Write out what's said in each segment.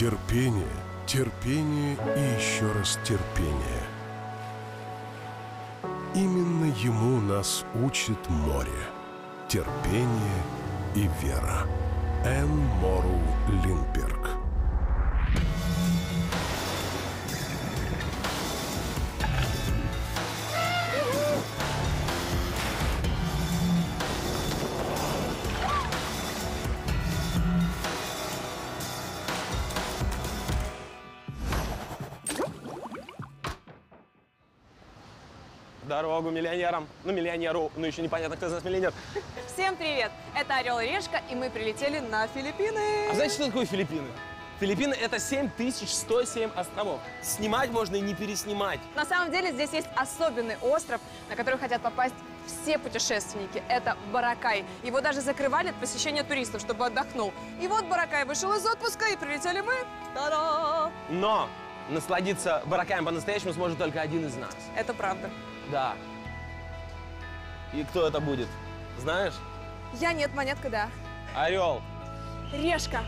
Терпение, терпение и еще раз терпение. Именно ему нас учит море. Терпение и вера. Энн Морроу Линдберг. Дорогу миллионерам. Ну, миллионеру, ну, еще непонятно, кто из нас миллионер. Всем привет! Это Орел и Решка, и мы прилетели на Филиппины. А знаете, что такое Филиппины? Филиппины – это 7107 островов. Снимать можно и не переснимать. На самом деле здесь есть особенный остров, на который хотят попасть все путешественники. Это Боракай. Его даже закрывали от посещения туристов, чтобы отдохнул. И вот Боракай вышел из отпуска, и прилетели мы. Та-да! Но насладиться Боракаем по-настоящему сможет только один из нас. Это правда. Да. И кто это будет? Знаешь? Я нет, монетка, да. Орел. Решка.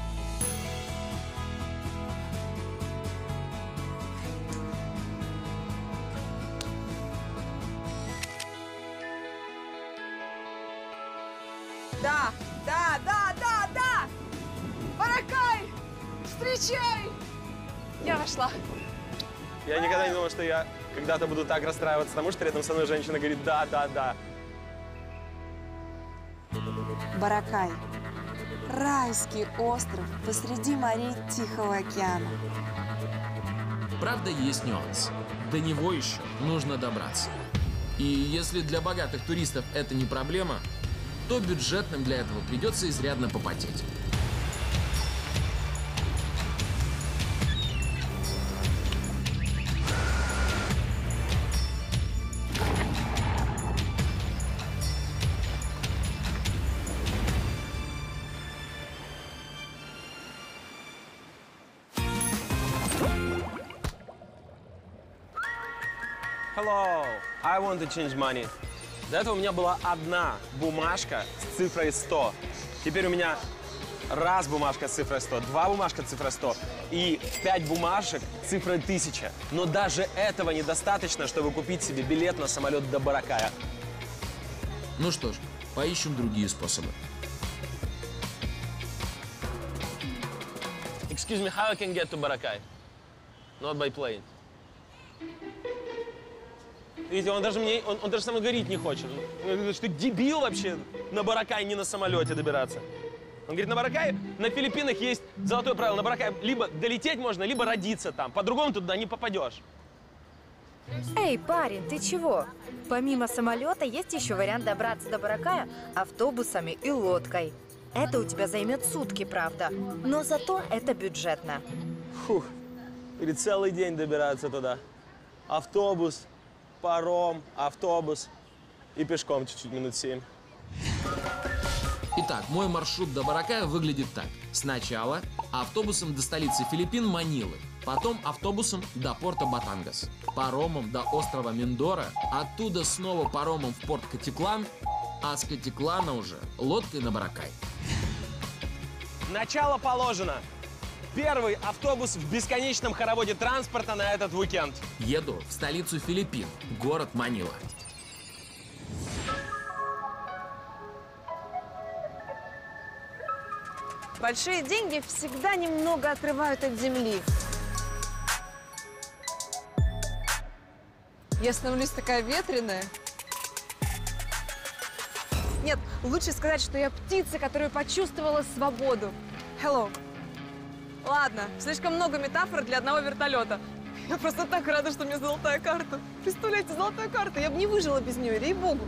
Да, да, да, да, да! Боракай! Встречай! Я вошла. Я никогда не думал, что я когда-то буду так расстраиваться, потому что рядом со мной женщина говорит «да, да, да». Боракай. Райский остров посреди морей Тихого океана. Правда, есть нюанс. До него еще нужно добраться. И если для богатых туристов это не проблема, то бюджетным для этого придется изрядно попотеть. Hello, I want to change money. До этого у меня была одна бумажка с цифрой 100. Теперь у меня раз бумажка с цифрой 100, два бумажка с цифрой 100 и 5 бумажек с цифрой 1000. Но даже этого недостаточно, чтобы купить себе билет на самолет до Боракая. Ну что ж, поищем другие способы. Excuse me, how I can get to Boracay? Not by plane. Видите, он даже со мной говорить не хочет. Он говорит, что дебил вообще на Боракай не на самолете добираться. Он говорит, на Боракай, на Филиппинах есть золотое правило. На Боракай либо долететь можно, либо родиться там. По-другому ты туда не попадешь. Эй, парень, ты чего? Помимо самолета есть еще вариант добраться до Боракая автобусами и лодкой. Это у тебя займет сутки, правда, но зато это бюджетно. Фух, или целый день добираться туда. Автобус, паром, автобус и пешком чуть-чуть минут 7. Итак, мой маршрут до Боракая выглядит так. Сначала автобусом до столицы Филиппин Манилы, потом автобусом до порта Батангас, паромом до острова Миндора, оттуда снова паромом в порт Катиклан, а с Катиклана уже лодкой на Боракай. Начало положено. Первый автобус в бесконечном хороводе транспорта на этот уикенд. Еду в столицу Филиппин, город Манила. Большие деньги всегда немного отрывают от земли. Я становлюсь такая ветреная. Нет, лучше сказать, что я птица, которая почувствовала свободу. Hello. Ладно, слишком много метафор для одного вертолета. Я просто так рада, что у меня золотая карта. Представляете, золотая карта. Я бы не выжила без нее, ей-богу.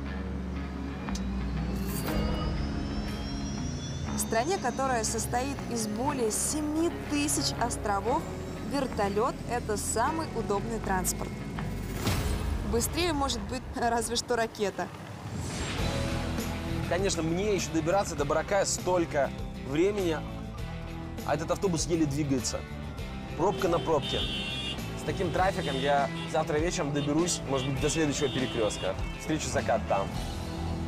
В стране, которая состоит из более 7000 островов, вертолет – это самый удобный транспорт. Быстрее может быть разве что ракета. Конечно, мне еще добираться до Боракая столько времени, а этот автобус еле двигается. Пробка на пробке. С таким трафиком я завтра вечером доберусь, может быть, до следующего перекрестка. Встречу закат там.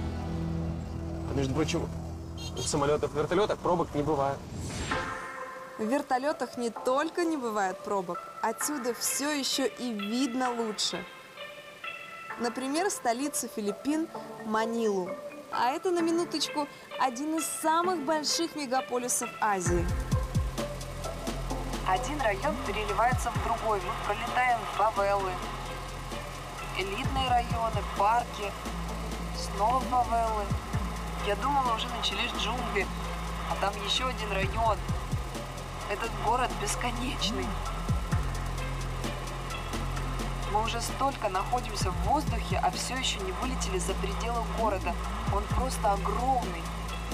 Между прочим, в самолетах, в вертолетах пробок не бывает. В вертолетах не только не бывает пробок, отсюда все еще и видно лучше. Например, столицу Филиппин Манилу. А это, на минуточку, один из самых больших мегаполисов Азии. Один район переливается в другой. Мы пролетаем фавелы, элитные районы, парки, снова фавелы. Я думала, уже начались джунгли, а там еще один район. Этот город бесконечный. Мы уже столько находимся в воздухе, а все еще не вылетели за пределы города. Он просто огромный.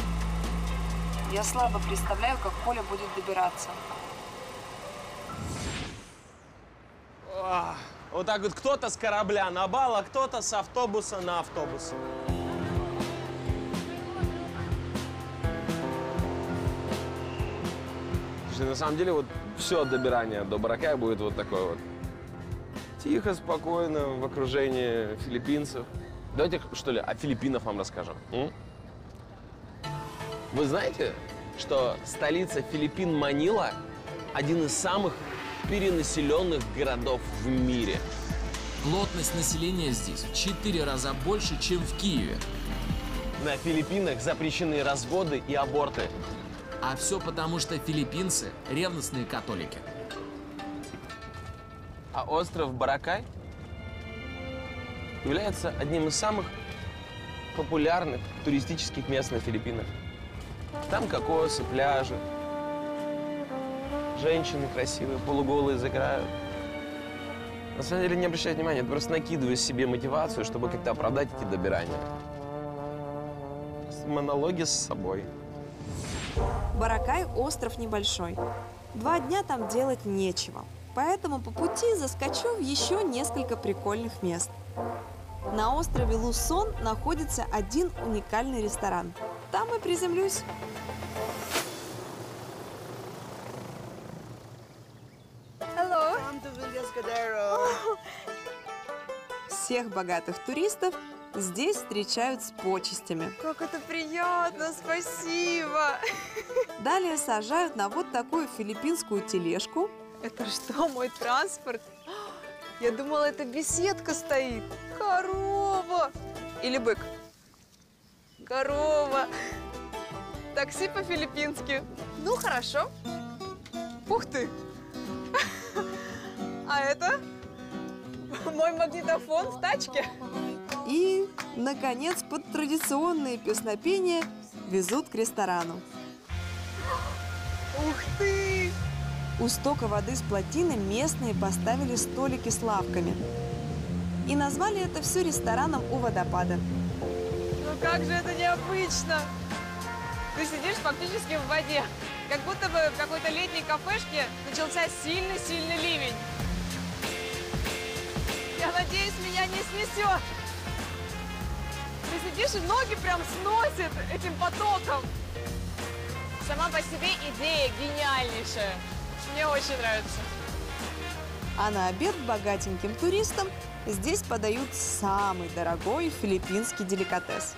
Я слабо представляю, как Коля будет добираться. Вот так вот кто-то с корабля на бал, а кто-то с автобуса на автобус. Слушай, на самом деле вот все добирание до Боракая будет вот такое вот. Тихо, спокойно, в окружении филиппинцев. Давайте, что ли, о Филиппинах вам расскажем. Вы знаете, что столица Филиппин Манила – один из самых перенаселенных городов в мире? Плотность населения здесь в 4 раза больше, чем в Киеве. На Филиппинах запрещены разводы и аборты. А все потому, что филиппинцы – ревностные католики. А остров Боракай является одним из самых популярных туристических мест на Филиппинах. Там кокосы, пляжи, женщины красивые, полуголые загорают. На самом деле не обращай внимания, ты просто накидываешь себе мотивацию, чтобы как-то оправдать эти добирания. Монологи с собой. Боракай – остров небольшой. 2 дня там делать нечего. Поэтому по пути заскочу в еще несколько прикольных мест. На острове Лусон находится один уникальный ресторан. Там и приземлюсь. Hello. Всех богатых туристов здесь встречают с почестями. Как это приятно, спасибо. Далее сажают на вот такую филиппинскую тележку. Это что, мой транспорт? Я думала, это беседка стоит. Корова. Или бык. Корова. Такси по-филиппински. Ну, хорошо. Ух ты. А это мой магнитофон в тачке. И, наконец, под традиционные песнопения везут к ресторану. Ух ты! У стока воды с плотины местные поставили столики с лавками. И назвали это все рестораном у водопада. Ну как же это необычно! Ты сидишь фактически в воде. Как будто бы в какой-то летней кафешке начался сильный-сильный ливень. Я надеюсь, меня не снесет. Ты сидишь, и ноги прям сносит этим потоком. Сама по себе идея гениальнейшая. Мне очень нравится. А на обед богатеньким туристам здесь подают самый дорогой филиппинский деликатес.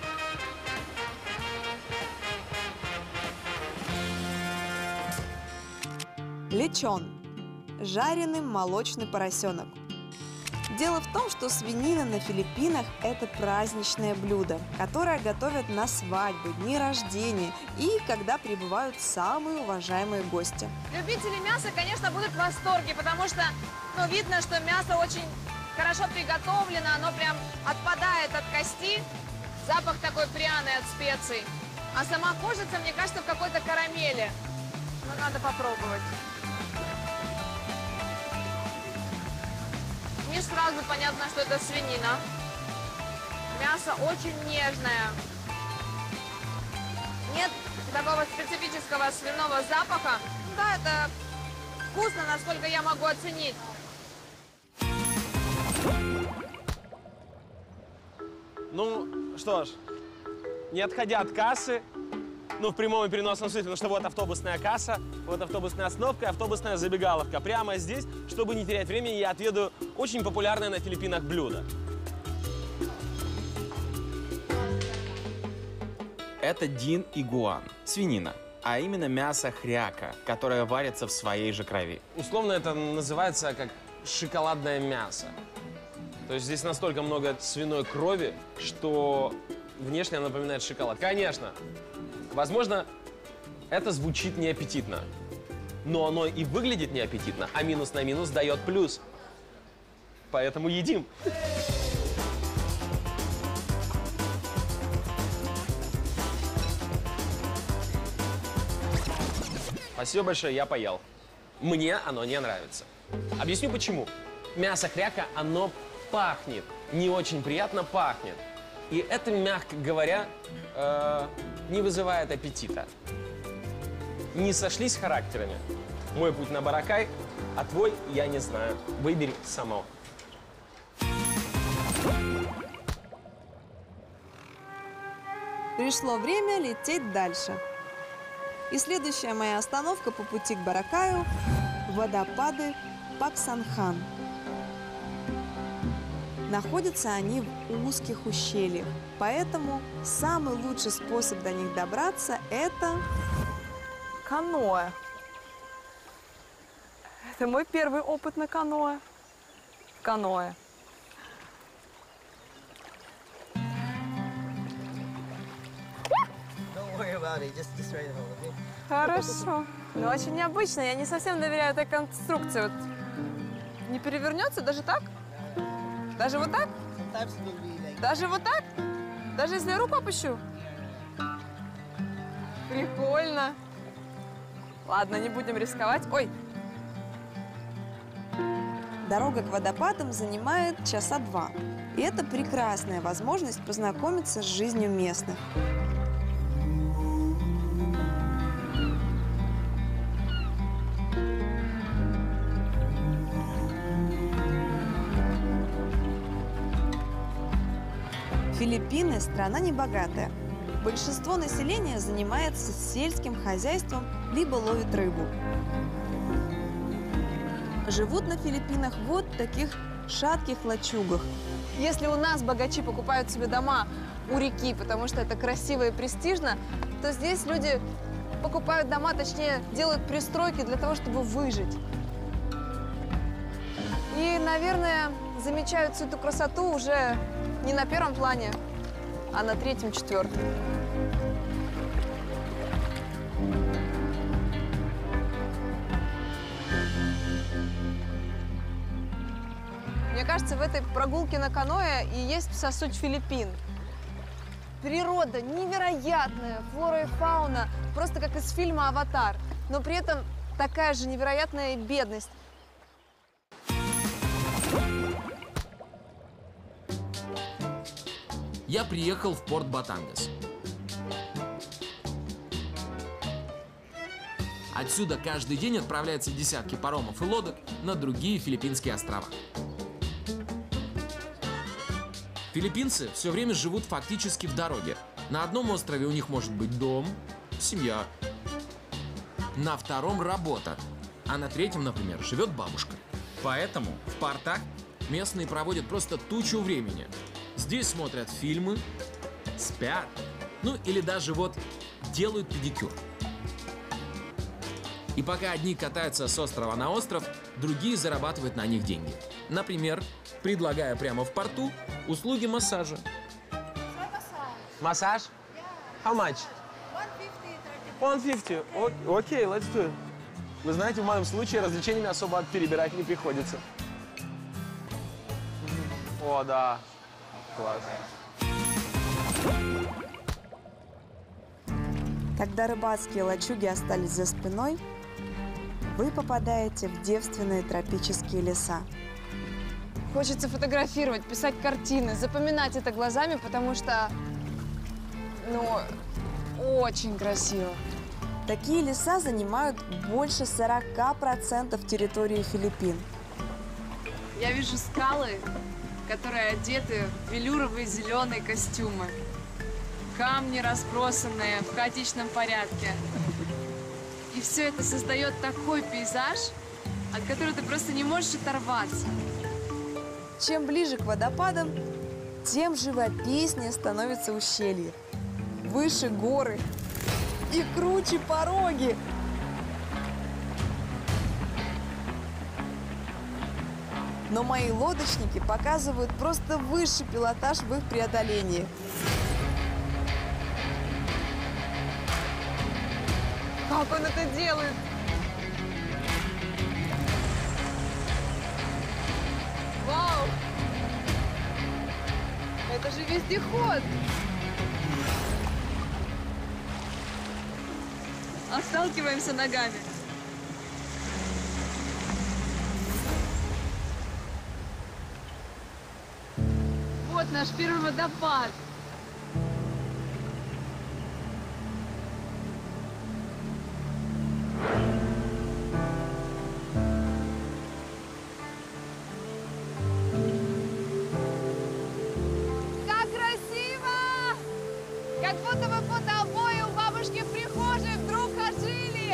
Лечон – жареный молочный поросенок. Дело в том, что свинина на Филиппинах – это праздничное блюдо, которое готовят на свадьбы, дни рождения и когда прибывают самые уважаемые гости. Любители мяса, конечно, будут в восторге, потому что видно, что мясо очень хорошо приготовлено, оно прям отпадает от кости, запах такой пряный от специй. А сама кожица, мне кажется, в какой-то карамели. Ну, надо попробовать. Не сразу понятно, что это свинина. Мясо очень нежное. Нет такого специфического свиного запаха. Да, это вкусно, насколько я могу оценить. Ну, что ж, не отходя от кассы, в прямом и переносном смысле, потому что вот автобусная касса, вот автобусная остановка и автобусная забегаловка. Прямо здесь, чтобы не терять времени, я отведаю очень популярное на Филиппинах блюдо. Это дин игуан, свинина. а именно мясо хряка, которое варится в своей же крови. Условно это называется как шоколадное мясо. То есть здесь настолько много свиной крови, что внешне она напоминает шоколад. Конечно, возможно, это звучит неаппетитно, но оно и выглядит неаппетитно, а минус на минус дает плюс. Поэтому едим. Спасибо большое, я поел. Мне оно не нравится. Объясню почему. Мясо хряка, оно пахнет, не очень приятно пахнет. И это, мягко говоря, не вызывает аппетита. Не сошлись характерами. Мой путь на Боракай, а твой я не знаю. Выбери сама. Пришло время лететь дальше. И следующая моя остановка по пути к Боракаю – водопады Паксанхан. Находятся они в узких ущельях, поэтому самый лучший способ до них добраться – это… Каноэ. Это мой первый опыт на каноэ. Каноэ. Хорошо. Но очень необычно. Я не совсем доверяю этой конструкции. Вот не перевернется даже так? Даже вот так? Даже вот так? Даже если я руку опущу? Прикольно. Ладно, не будем рисковать. Ой. Дорога к водопадам занимает часа 2. И это прекрасная возможность познакомиться с жизнью местных. Филиппины – страна небогатая. Большинство населения занимается сельским хозяйством либо ловит рыбу. Живут на Филиппинах вот в таких шатких лачугах. Если у нас богачи покупают себе дома у реки, потому что это красиво и престижно, то здесь люди покупают дома, точнее, делают пристройки для того, чтобы выжить. И, наверное, замечают всю эту красоту уже не на первом плане, а на третьем, четвертом. Мне кажется, в этой прогулке на каноэ и есть вся суть Филиппин. Природа невероятная, флора и фауна, просто как из фильма «Аватар». Но при этом такая же невероятная бедность. Я приехал в порт Батангас. Отсюда каждый день отправляются десятки паромов и лодок на другие филиппинские острова. Филиппинцы все время живут фактически в дороге. На одном острове у них может быть дом, семья. На втором работа. А на третьем, например, живет бабушка. Поэтому в портах местные проводят просто тучу времени. Здесь смотрят фильмы, спят, ну или даже вот делают педикюр. И пока одни катаются с острова на остров, другие зарабатывают на них деньги. Например, предлагая прямо в порту услуги массажа. Массаж? How much? 150. Окей, let's do it. Вы знаете, в моем случае развлечениями особо перебирать не приходится. О, да. Класс. Когда рыбацкие лачуги остались за спиной, вы попадаете в девственные тропические леса. Хочется фотографировать, писать картины, запоминать это глазами, потому что, ну, очень красиво. Такие леса занимают больше 40% территории Филиппин. Я вижу скалы, которые одеты в велюровые зеленые костюмы. Камни разбросанные в хаотичном порядке. И все это создает такой пейзаж, от которого ты просто не можешь оторваться. Чем ближе к водопадам, тем живописнее становится ущелье. Выше горы. и круче пороги. Но мои лодочники показывают просто высший пилотаж в их преодолении. Как он это делает? Вау! Это же вездеход! Отталкиваемся ногами. Вот наш первый водопад. Как красиво! Как будто бы фотообои у бабушки в прихожей вдруг ожили.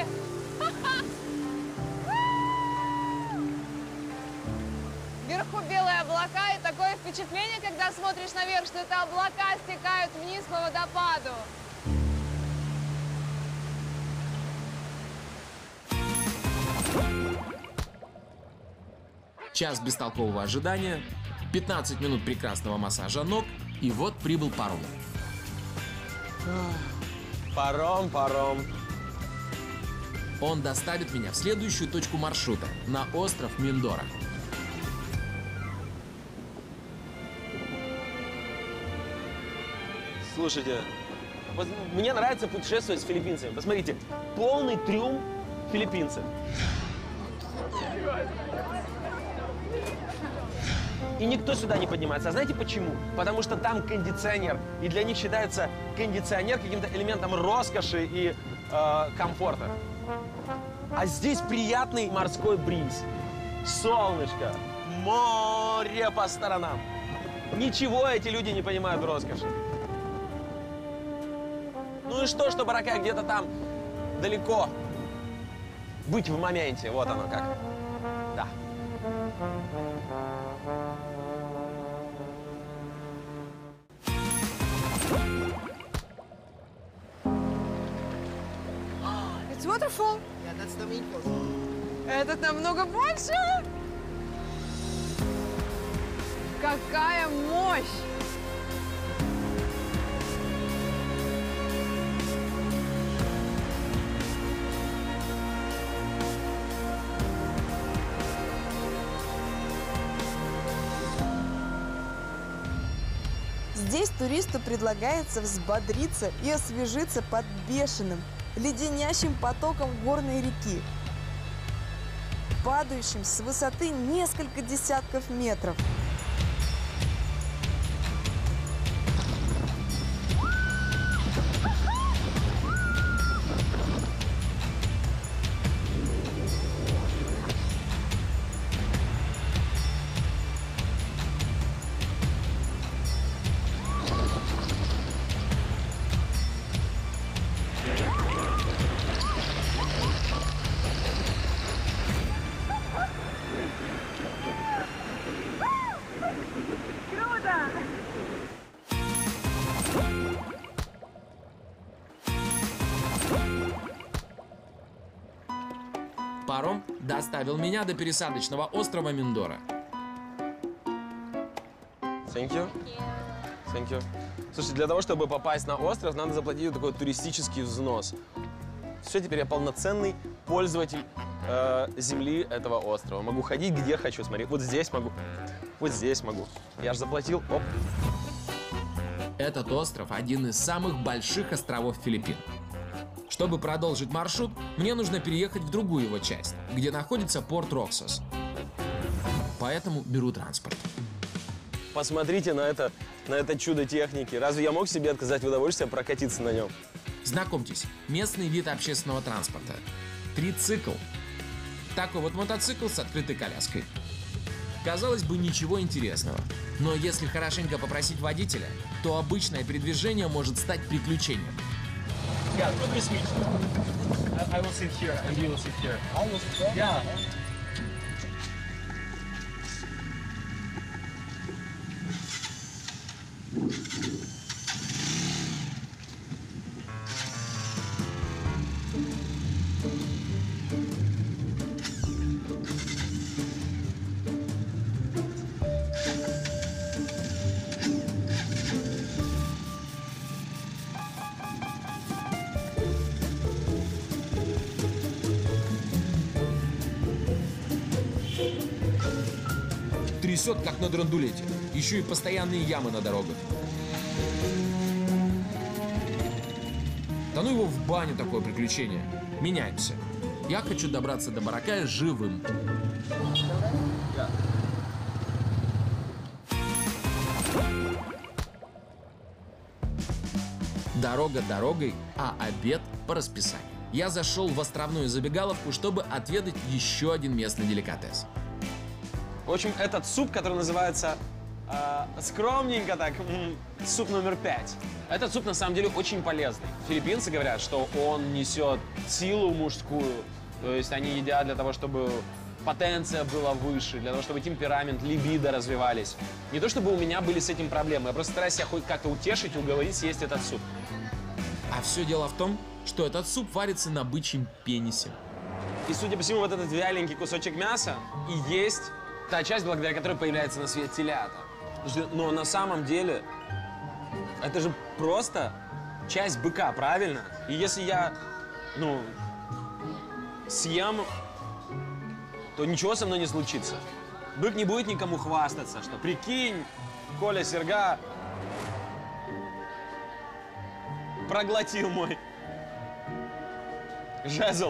Вверху белые облака, и такое впечатление, когда смотришь наверх, что это облака стекают вниз по водопаду. Час бестолкового ожидания, 15 минут прекрасного массажа ног, и вот прибыл паром. Паром. Он доставит меня в следующую точку маршрута, на остров Миндора. Слушайте, вот мне нравится путешествовать с филиппинцами. Посмотрите, полный трюм филиппинцев. И никто сюда не поднимается. А знаете почему? Потому что там кондиционер. И для них считается кондиционер каким-то элементом роскоши и комфорта. А здесь приятный морской бриз. Солнышко, море по сторонам. Ничего эти люди не понимают в роскоши. Ну и что Боракай где-то там далеко. Быть в моменте, вот оно как. Да. It's waterfall. Этот намного больше. Какая мощь! Здесь туристу предлагается взбодриться и освежиться под бешеным, леденящим потоком горной реки, падающим с высоты несколько десятков метров. Паром доставил меня до пересадочного острова Миндора. Thank you. Thank you. Слушайте, для того, чтобы попасть на остров, надо заплатить такой туристический взнос. Все, теперь я полноценный пользователь земли этого острова. Могу ходить где хочу, смотри. Вот здесь могу, вот здесь могу. Я же заплатил, оп. Этот остров – один из самых больших островов Филиппин. Чтобы продолжить маршрут, мне нужно переехать в другую его часть, где находится порт Роксос. Поэтому беру транспорт. Посмотрите на это чудо техники. Разве я мог себе отказать в удовольствии прокатиться на нем? Знакомьтесь, местный вид общественного транспорта. Трицикл. Такой вот мотоцикл с открытой коляской. Казалось бы, ничего интересного. Но если хорошенько попросить водителя, то обычное передвижение может стать приключением. Yeah, put this me. I will sit here and you will sit here. I will sit there? Yeah. Трясет, как на драндулете. Еще и постоянные ямы на дорогах. Да ну его в баню, такое приключение. Меняемся. Я хочу добраться до Боракая живым. Дорога дорогой, а обед по расписанию. Я зашел в островную забегаловку, чтобы отведать еще один местный деликатес. В общем, этот суп, который называется скромненько так, суп номер 5. Этот суп на самом деле очень полезный. Филиппинцы говорят, что он несет силу мужскую. То есть они едят для того, чтобы потенция была выше, для того, чтобы темперамент, либидо развивались. Не то чтобы у меня были с этим проблемы, я просто стараюсь себя хоть как-то утешить и уговорить съесть этот суп. А все дело в том, что этот суп варится на бычьем пенисе. И, судя по всему, вот этот вяленький кусочек мяса и есть та часть, благодаря которой появляется на свет телята. Но на самом деле это же просто часть быка, правильно? И если я, съем, то ничего со мной не случится. Бык не будет никому хвастаться, что прикинь, Коля Серга проглотил мой жезл.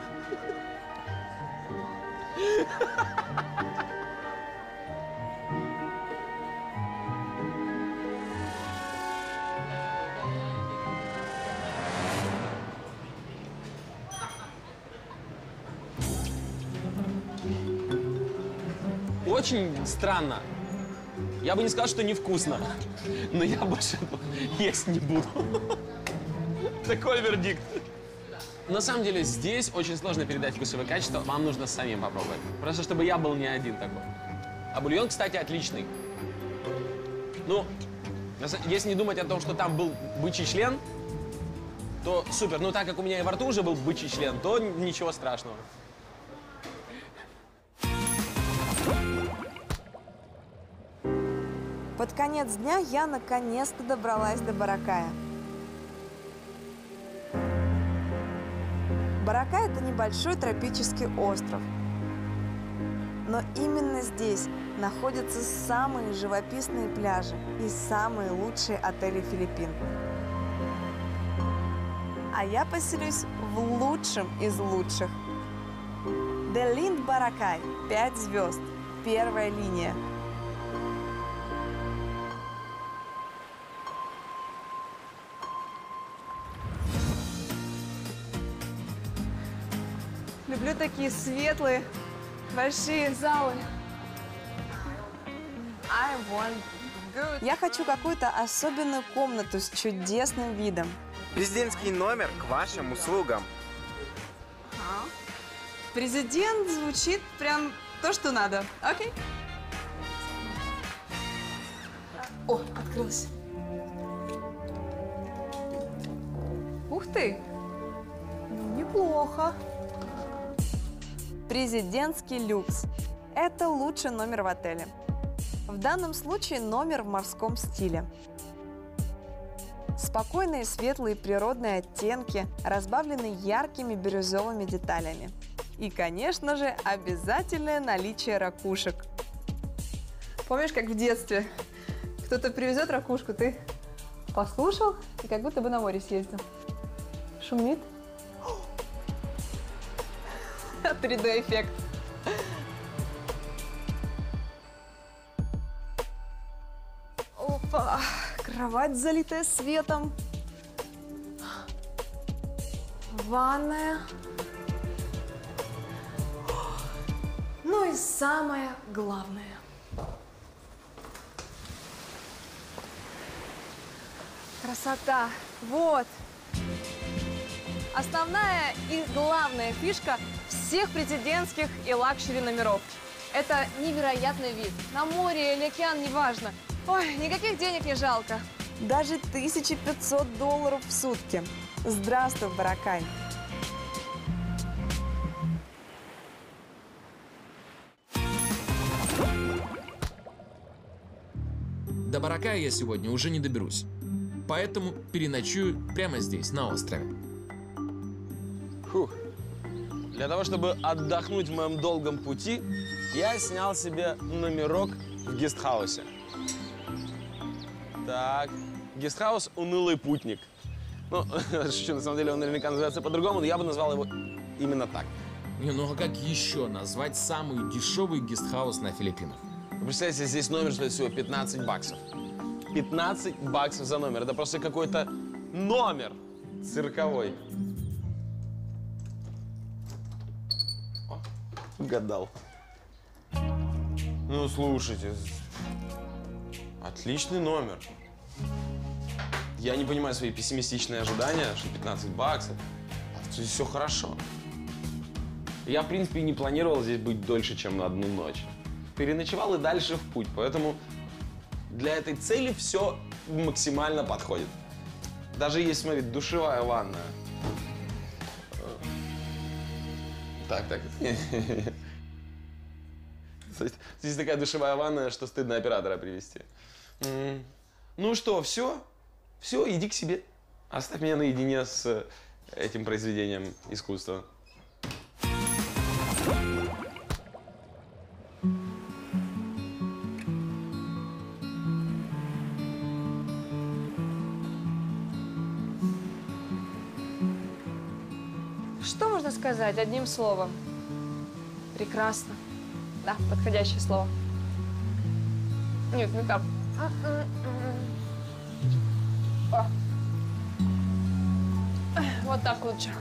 Очень странно. Я бы не сказал, что невкусно, но я больше есть не буду. Такой вердикт. На самом деле здесь очень сложно передать вкусовые качества, вам нужно самим попробовать. Просто чтобы я был не один такой. А бульон, кстати, отличный. Если не думать о том, что там был бычий член, то супер. Но так как у меня и во рту уже был бычий член, то ничего страшного. Под конец дня я наконец-то добралась до Боракая. Боракай – это небольшой тропический остров. Но именно здесь находятся самые живописные пляжи и самые лучшие отели Филиппин. А я поселюсь в лучшем из лучших. The Lind Boracay, 5 звезд, первая линия. Люблю такие светлые, большие залы. I want good. Я хочу какую-то особенную комнату с чудесным видом. Президентский номер к вашим услугам. Президент звучит прям то, что надо. Окей. О, открылось. Ух ты! Неплохо. Президентский люкс. Это лучший номер в отеле. В данном случае номер в морском стиле. Спокойные светлые природные оттенки, разбавленные яркими бирюзовыми деталями. И, конечно же, обязательное наличие ракушек. Помнишь, как в детстве? Кто-то привезет ракушку, ты послушал и как будто бы на море съездил. Шумит. 3D-эффект. Опа! Кровать, залитая светом. Ванная. Ну и самое главное. Красота. Вот. Основная и главная фишка всех президентских и лакшери номеров. Это невероятный вид. На море или океан, неважно. Ой, никаких денег не жалко. Даже $1500 в сутки. Здравствуй, Боракай. До Боракая я сегодня уже не доберусь. Поэтому переночую прямо здесь, на острове. Фух. Для того, чтобы отдохнуть в моем долгом пути, я снял себе номерок в гестхаусе. Так, гестхаус «Унылый путник». Ну, шучу, на самом деле он наверняка называется по-другому, но я бы назвал его именно так. Не, ну а как еще назвать самый дешевый гестхаус на Филиппинах? Вы представляете, здесь номер стоит всего 15 баксов. 15 баксов за номер. Это просто какой-то номер цирковой. О, угадал. Ну, слушайте, отличный номер. Я не понимаю свои пессимистичные ожидания, что 15 баксов. Здесь все хорошо. Я, в принципе, не планировал здесь быть дольше, чем на одну ночь. Переночевал и дальше в путь, поэтому для этой цели все максимально подходит. Даже есть, смотри, душевая ванная. Так. Здесь такая душевая ванная, что стыдно оператора привести. Ну что, все? Все, иди к себе. Оставь меня наедине с этим произведением искусства. Что можно сказать одним словом? Прекрасно. Да, подходящее слово. Нет, ну как? Вот так лучше.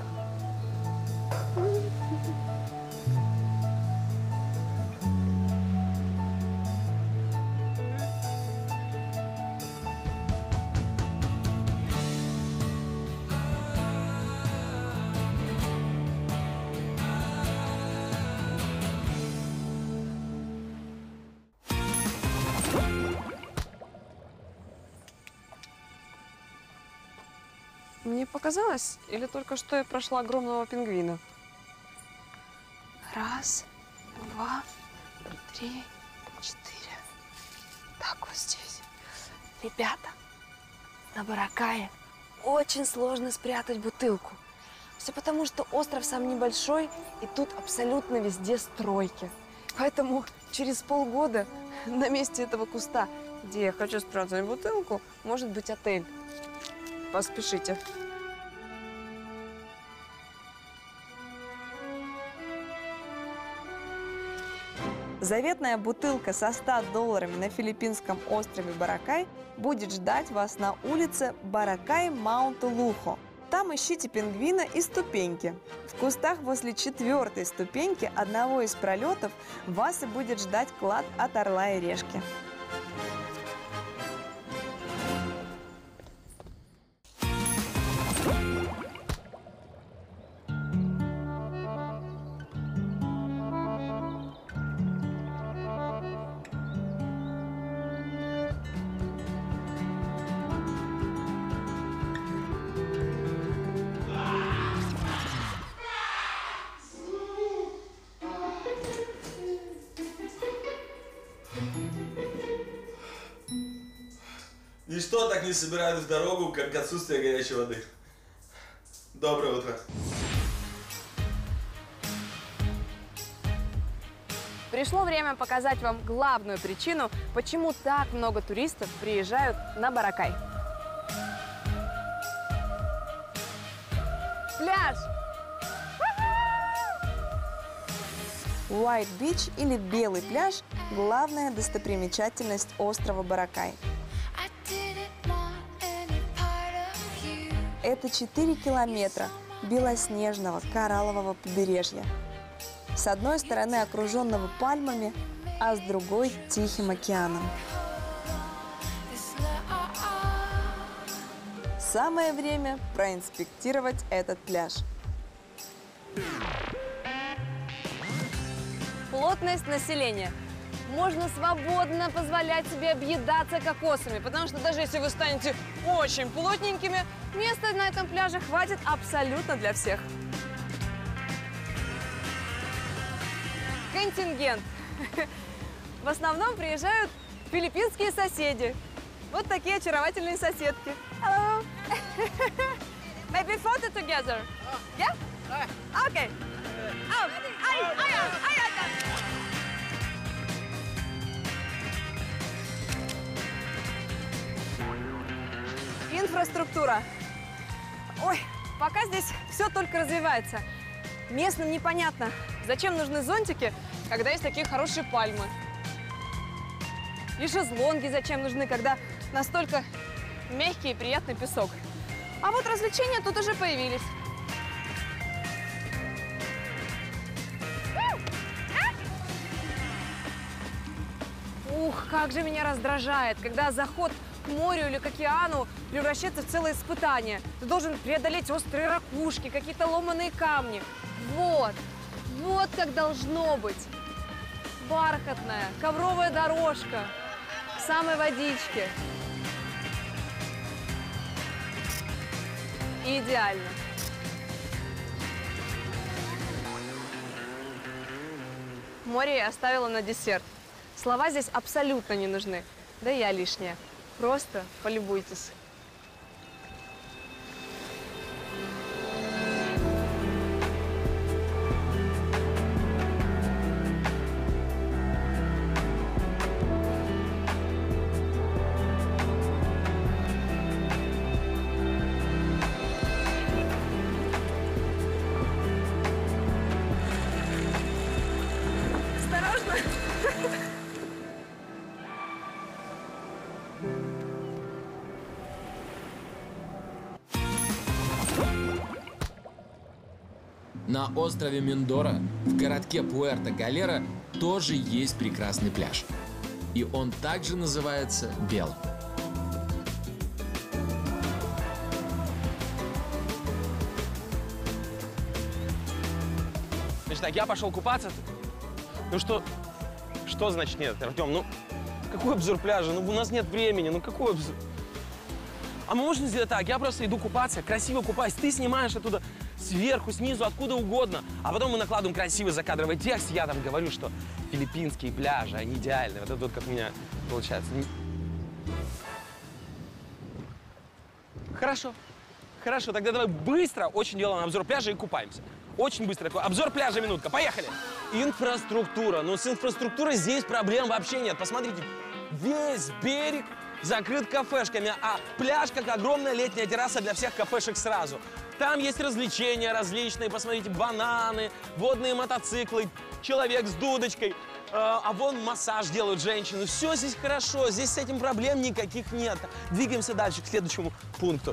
Мне показалось, или только что я прошла огромного пингвина? Раз, два, три, четыре. Так, вот здесь. Ребята, на Боракае очень сложно спрятать бутылку. Все потому, что остров сам небольшой, и тут абсолютно везде стройки. Поэтому через полгода на месте этого куста, где я хочу спрятать бутылку, может быть отель. Поспешите. Заветная бутылка со $100 на филиппинском острове Боракай будет ждать вас на улице Боракай-Маунту-Лухо. Там ищите пингвина и ступеньки. В кустах возле 4-й ступеньки одного из пролетов вас и будет ждать клад от орла и решки. Ничто так не собирает в дорогу, как отсутствие горячей воды. Доброе утро. Пришло время показать вам главную причину, почему так много туристов приезжают на Боракай. Пляж! White Beach или Белый пляж – главная достопримечательность острова Боракай. Это 4 километра белоснежного кораллового побережья. С одной стороны окруженного пальмами, а с другой – Тихим океаном. Самое время проинспектировать этот пляж. Плотность населения. Можно свободно позволять себе объедаться кокосами, потому что даже если вы станете очень плотненькими, места на этом пляже хватит абсолютно для всех. Контингент. В основном приезжают филиппинские соседи. Вот такие очаровательные соседки. Hello. Maybe photo together. Yeah? Okay. Oh, Инфраструктура. Ой, пока здесь все только развивается. Местным непонятно, зачем нужны зонтики, когда есть такие хорошие пальмы. И шезлонги зачем нужны, когда настолько мягкий и приятный песок. А вот развлечения тут уже появились. Ух, как же меня раздражает, когда заход к морю или к океану превращается в целое испытание. Ты должен преодолеть острые ракушки, какие-то ломаные камни. Вот как должно быть. Бархатная, ковровая дорожка к самой водичке. Идеально. Море я оставила на десерт. Слова здесь абсолютно не нужны. Да и я лишняя. Просто полюбуйтесь. Осторожно! На острове Миндора, в городке Пуэрто-Галера, тоже есть прекрасный пляж. И он также называется Белым. Значит так, я пошел купаться. Ну что значит нет, Артем? Ну, какой обзор пляжа? Ну, у нас нет времени, ну какой обзор? А мы можем сделать так, я просто иду купаться, красиво купаюсь, ты снимаешь оттуда сверху, снизу, откуда угодно, а потом мы накладываем красивый закадровый текст, я там говорю, что филиппинские пляжи, они идеальные. Вот это вот как у меня получается. Хорошо, тогда давай быстро очень делаем обзор пляжа и купаемся. Очень быстро. Обзор пляжа, минутка. Поехали. Инфраструктура. Но с инфраструктурой здесь проблем вообще нет. Посмотрите, весь берег закрыт кафешками, а пляж как огромная летняя терраса для всех кафешек сразу. Там есть развлечения различные. Посмотрите, бананы, водные мотоциклы, человек с дудочкой. А вон массаж делают женщины. Все здесь хорошо. Здесь с этим проблем никаких нет. Двигаемся дальше к следующему пункту.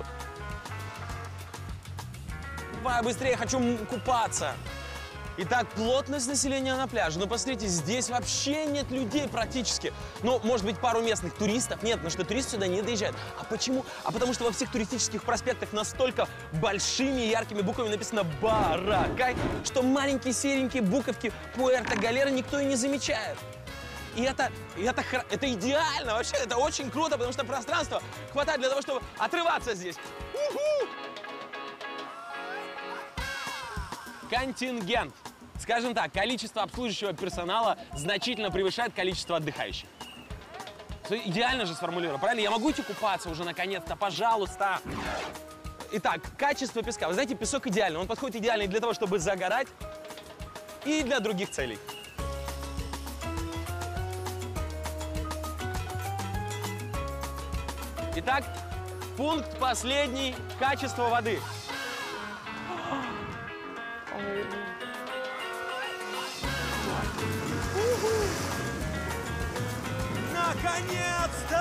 Давай быстрее, хочу купаться. Итак, плотность населения на пляже. Ну, посмотрите, здесь вообще нет людей практически. Ну, может быть, пару местных туристов. Нет, потому что туристы сюда не доезжают. А почему? А потому что во всех туристических проспектах настолько большими яркими буквами написано «Баракай», что маленькие серенькие буковки Пуэрто-Галера никто и не замечает. И это идеально вообще, это очень круто, потому что пространства хватает для того, чтобы отрываться здесь. Уху! Контингент. Скажем так, количество обслуживающего персонала значительно превышает количество отдыхающих. Идеально же сформулировано, правильно? Я могу идти купаться уже наконец-то, пожалуйста. Итак, качество песка. Вы знаете, песок идеальный. Он подходит идеально и для того, чтобы загорать, и для других целей. Итак, пункт последний. Качество воды. Наконец-то!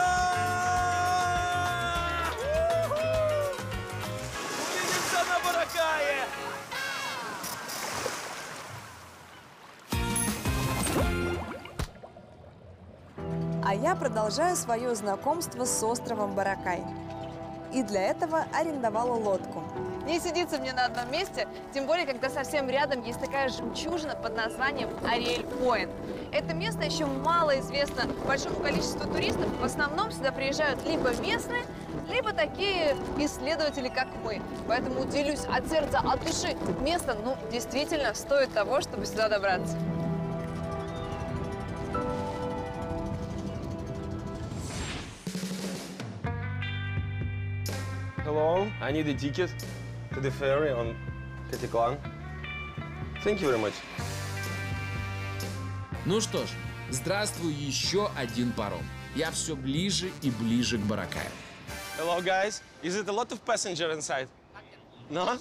Увидимся на Боракае! А я продолжаю свое знакомство с островом Боракай. И для этого арендовала лодку. Не сидится мне на одном месте, тем более, когда совсем рядом есть такая жемчужина под названием Ариэль-Пойнт. Это место еще мало известно большому количеству туристов. В основном сюда приезжают либо местные, либо такие исследователи, как мы. Поэтому делюсь от сердца, от души. Место, ну, действительно стоит того, чтобы сюда добраться. Hello, I need a ticket to the ferry on Катикlan. Thank you very much. Ну что ж, здравствуй, еще один паром. Я все ближе и ближе к Боракаю. Hello, guys. Is it a lot of passenger inside? No?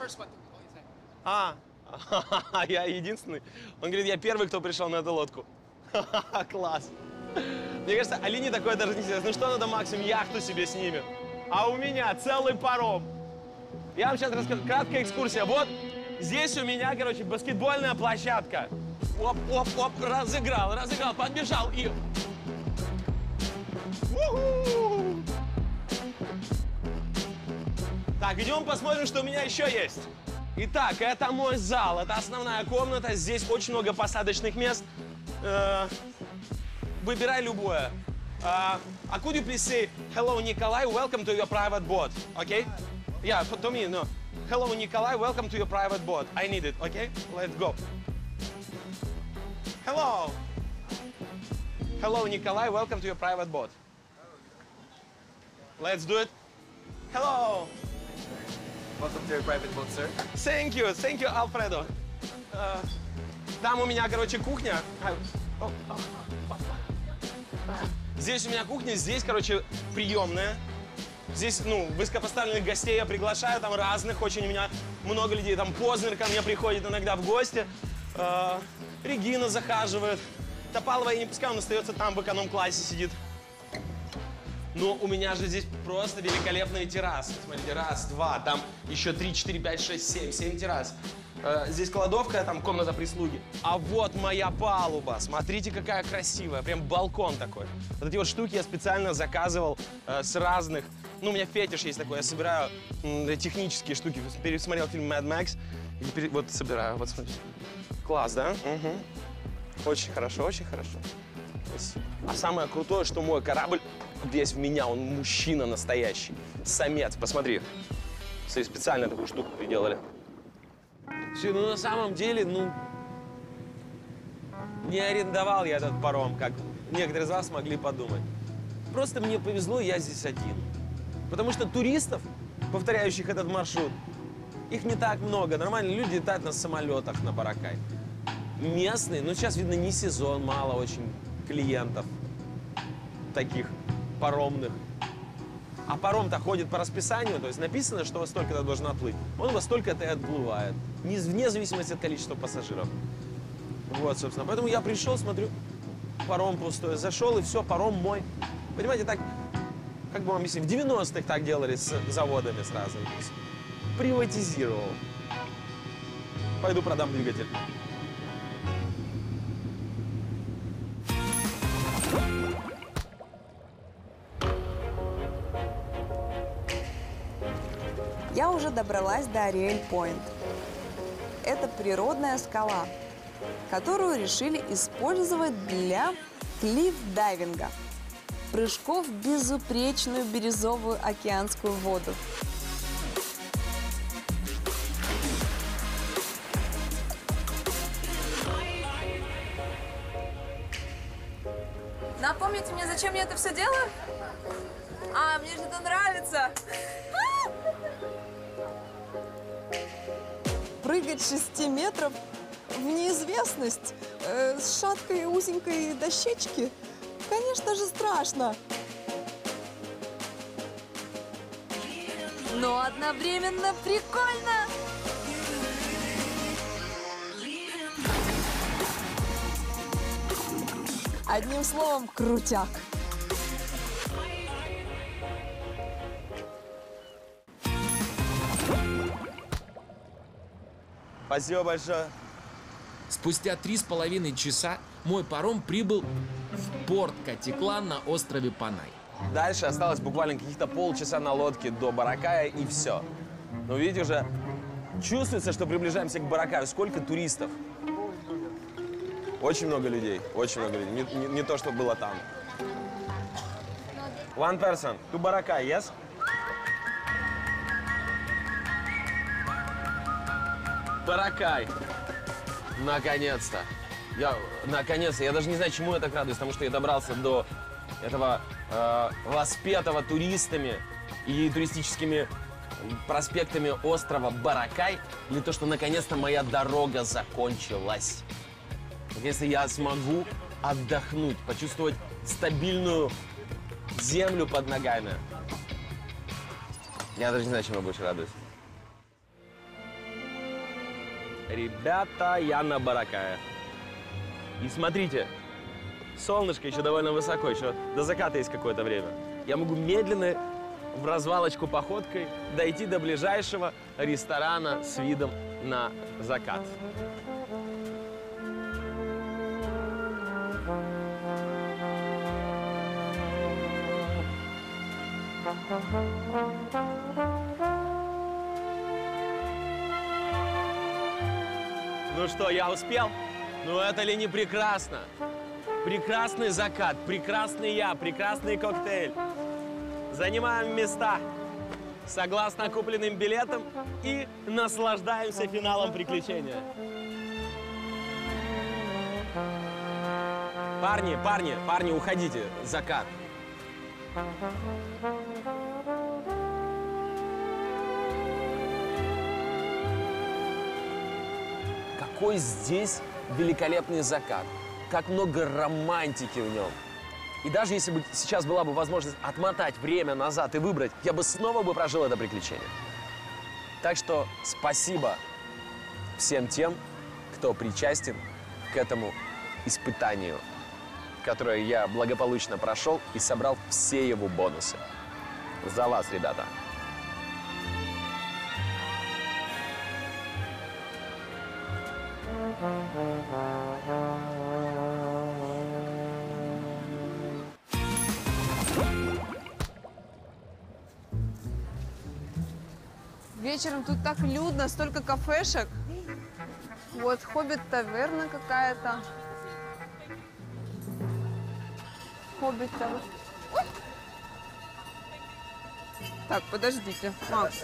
А, я единственный. Он говорит, я первый, кто пришел на эту лодку. Класс. Мне кажется, Алине такое даже не интересно. Ну что надо максимум яхту себе снимем. А у меня целый паром. Я вам сейчас расскажу. Краткая экскурсия. Вот здесь у меня, короче, баскетбольная площадка. Оп, оп, оп, разыграл, подбежал и... У-ху! Так, идем посмотрим, что у меня еще есть. Итак, это мой зал, это основная комната. Здесь очень много посадочных мест. Выбирай любое. Could you please say, hello, Nikolai, welcome to your private boat, okay? Yeah, to me, no. Hello, Nikolai, welcome to your private boat. I need it, okay? Let's go. Hello. Hello, Nikolai, welcome to your private boat. Let's do it. Hello. Welcome to your private boat, sir. Thank you, Alfredo. Там у меня, короче, кухня. Здесь у меня кухня, здесь, короче, приемная. Здесь, ну, высокопоставленных гостей я приглашаю, там разных, очень у меня много людей. Там Познер ко мне приходит иногда в гости. Регина захаживает. Топалова я не пускаю, он остается там в эконом-классе сидит. Но у меня же здесь просто великолепные террасы. Смотрите, раз, два, там еще 3, 4, 5, 6, 7 террас. Здесь кладовка, там комната прислуги. А вот моя палуба. Смотрите, какая красивая. Прям балкон такой. Вот эти вот штуки я специально заказывал с разных... Ну, у меня фетиш есть такой. Я собираю технические штуки. Пересмотрел фильм Mad Max. И теперь вот собираю. Вот смотрите. Класс, да? Угу. Очень хорошо, очень хорошо. Спасибо. А самое крутое, что мой корабль весь в меня. Он мужчина настоящий. Самец. Посмотри. Смотри, специально такую штуку приделали. Все, ну на самом деле, ну, не арендовал я этот паром, как некоторые из вас могли подумать. Просто мне повезло, я здесь один. Потому что туристов, повторяющих этот маршрут, их не так много. Нормальные люди летают на самолетах на Боракай. Местные, ну сейчас, видно, не сезон, мало очень клиентов таких паромных. А паром-то ходит по расписанию, то есть написано, что во столько-то должен отплыть. Он во столько-то и отплывает, вне зависимости от количества пассажиров. Вот, собственно. Поэтому я пришел, смотрю, паром пустой. Зашел, и все, паром мой. Понимаете, так, как бы вам объяснить, в 90-х так делали с заводами сразу. Приватизировал. Пойду продам двигатель. Я уже добралась до Ариэль-Пойнт. Это природная скала, которую решили использовать для клифф-дайвинга. Прыжков в безупречную бирюзовую океанскую воду. Напомните мне, зачем я это все делаю? А, мне же это нравится. Прыгать 6 метров в неизвестность с шаткой узенькой дощечки, конечно же, страшно. Но одновременно прикольно. Одним словом, крутяк. Спасибо большое. Спустя 3,5 часа мой паром прибыл в порт Катиклан на острове Панай. Дальше осталось буквально каких-то полчаса на лодке до Боракая, и все. Но видите, уже чувствуется, что приближаемся к Боракаю. Сколько туристов? Очень много людей, очень много людей. Не то, что было там. One person to Boracay, yes? Боракай. Наконец-то. Наконец-то. Я даже не знаю, чему я так радуюсь, потому что я добрался до этого воспетого туристами и туристическими проспектами острова Боракай. Или то, что наконец-то моя дорога закончилась. Если я смогу отдохнуть, почувствовать стабильную землю под ногами. Я даже не знаю, чему я больше радуюсь. Ребята, я на Баракае. И смотрите, солнышко еще довольно высоко, еще до заката есть какое-то время. Я могу медленно в развалочку походкой дойти до ближайшего ресторана с видом на закат. Ну что, я успел? Ну это ли не прекрасно? Прекрасный закат, прекрасный я, прекрасный коктейль. Занимаем места согласно купленным билетам и наслаждаемся финалом приключения. Парни, уходите. Закат. Какой здесь великолепный закат. Как много романтики в нем. И даже если бы сейчас была бы возможность отмотать время назад и выбрать, я бы снова прожил это приключение. Так что спасибо всем тем, кто причастен к этому испытанию, которое я благополучно прошел и собрал все его бонусы. За вас, ребята! Вечером тут так людно, столько кафешек. Вот, хоббит-таверна какая-то. Хоббит-таверна. Так, подождите, Макс.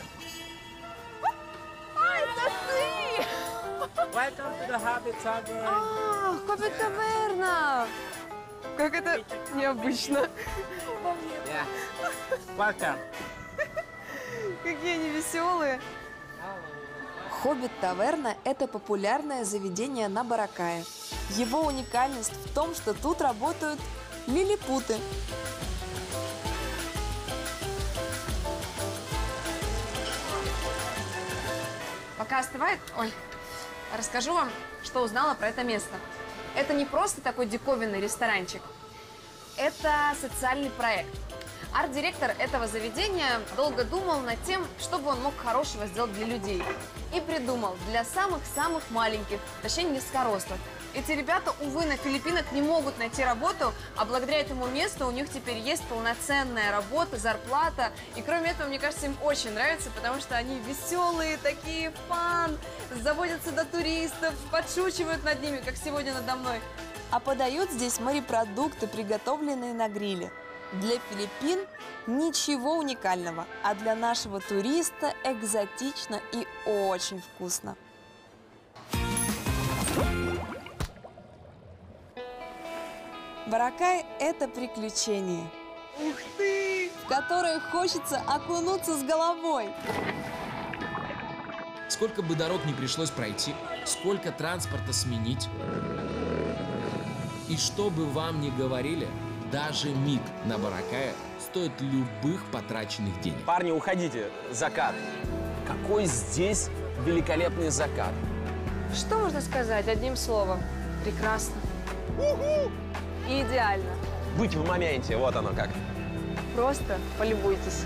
А, это ты! Welcome to the Hobbit Tavern. А, хоббит-таверна! Как это необычно. Yeah. Welcome. Какие они веселые. Хоббит-таверна – это популярное заведение на Баракае. Его уникальность в том, что тут работают лилипуты. Пока остывает, расскажу вам, что узнала про это место. Это не просто такой диковинный ресторанчик. Это социальный проект. Арт-директор этого заведения долго думал над тем, что бы он мог хорошего сделать для людей. И придумал для самых-самых маленьких, точнее низкорослых. Эти ребята, увы, на Филиппинах не могут найти работу, а благодаря этому месту у них теперь есть полноценная работа, зарплата. И кроме этого, мне кажется, им очень нравится, потому что они веселые, такие фан, заводятся до туристов, подшучивают над ними, как сегодня надо мной. А подают здесь морепродукты, приготовленные на гриле. Для Филиппин ничего уникального, а для нашего туриста экзотично и очень вкусно. Баракай – это приключение, в которое хочется окунуться с головой. Сколько бы дорог не пришлось пройти, сколько транспорта сменить. И что бы вам ни говорили, даже миг на Баракае стоит любых потраченных денег. Парни, уходите. Закат. Какой здесь великолепный закат. Что можно сказать одним словом? Прекрасно. И идеально. Быть в моменте, вот оно как. Просто полюбуйтесь.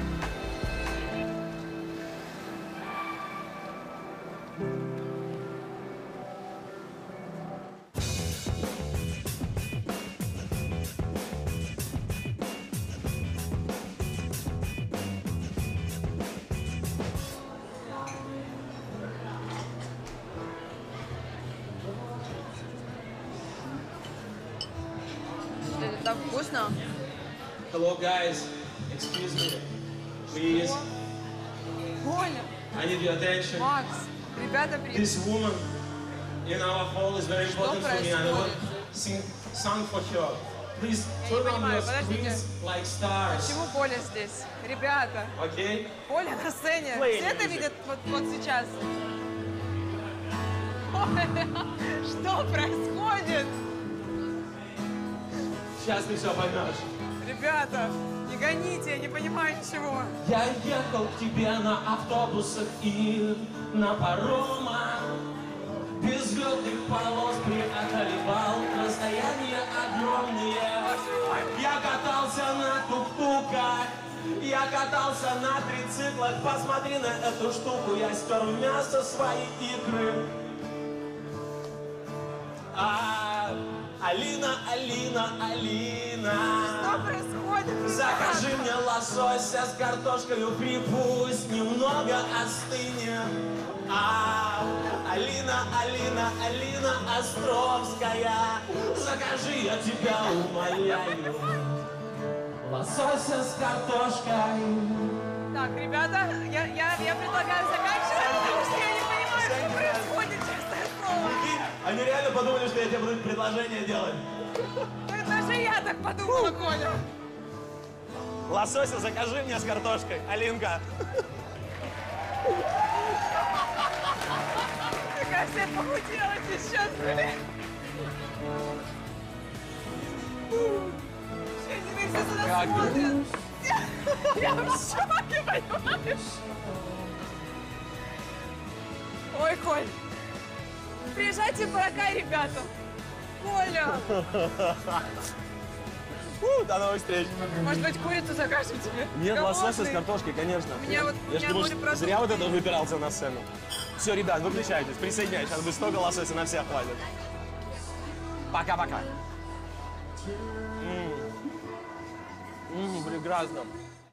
Это так вкусно. Hello, guys. Excuse me. Please. Коля, I need your attention. Макс, ребята, привет. This woman in our hall is very important for me. I want происходит? to sing song for her. Please Я не turn on понимаю, your подождите. screens like stars. Почему Коля здесь? Ребята, Okay? Коля на сцене. Play Все это music. видят вот сейчас. Коля, что происходит? Сейчас ты все поймешь. ребята, не гоните, я не понимаю ничего. Я ехал к тебе на автобусах и на паромах. Без взлетных полос преодолевал расстояния огромные. Я катался на тук-туках, я катался на трициклах. Посмотри на эту штуку, я стер в мясо свои икры. Алина, Алина, Алина. Что происходит? Закажи мне лосося с картошкой, пусть немного остынет. Алина, Алина, Алина Островская, закажи, я тебя умоляю, лосося с картошкой. Так, ребята, я предлагаю заканчивать, потому что я не понимаю, что происходит, честное слово. Они реально подумали, что я тебе буду предложение делать. Ну, даже я так подумала, Коля. Лосося закажи мне с картошкой, Алинка. Мне кажется, я похудела сейчас, блин. Что теперь все сюда смотрят? Я в шоке, понимаешь? Ой, Коль, приезжайте в Боракай, ребята. Коля, До новых встреч. может быть, курицу закажем тебе? Нет, лосося с Голодный. картошкой, конечно. Меня вот- Я ж меня думал, море что продуктов. зря вот это выпирался на сцену. Все, ребят, выключайтесь, присоединяйтесь. Сейчас будет столько лосося, на всех хватит. Пока-пока. Прекрасно.